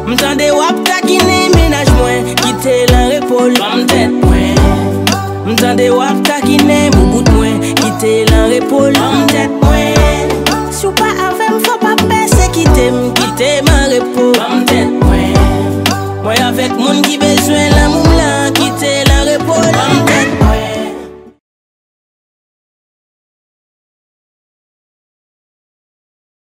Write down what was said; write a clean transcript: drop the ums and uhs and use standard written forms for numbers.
M'tende wap takine ménage moins, quitter la réponse, m'tête moins. M'tende wap takine boubout moins, quitter la réponse, m'tête moins. Si ou pas avec faut pas penser quitter ma réponse, m'tête moins. Moi avec moun qui besoin la